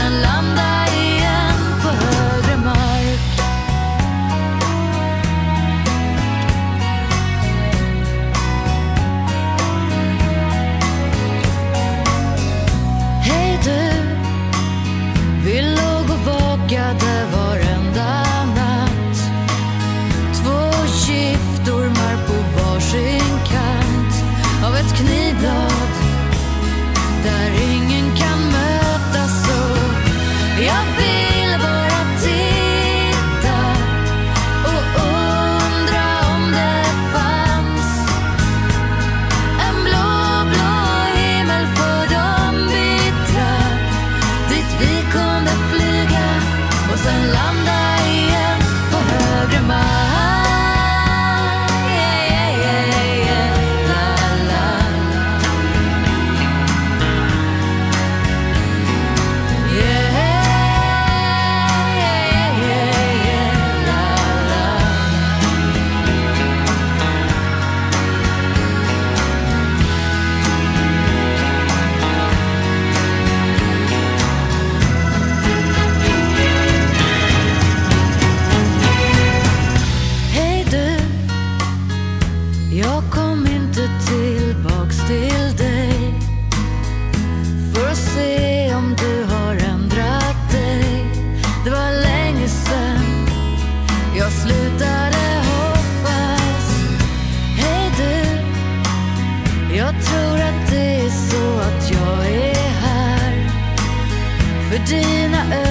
sen landa igen på högre mark. Hej du, vi låg och vakade varenda natt. Två giftormar på varsin kant av ett knivblad där ingen kan mötas. Så jag vill bara titta och undra om det fanns en blå, blå himmel för de bittra, dit vi kunde flyga och sen landa igen på högre mark. Jag kom inte tillbaks till dig för att se om du har ändrat dig. Det var länge sedan jag slutade hoppas. Hej du, jag tror att det är så att jag är här för dina ögon.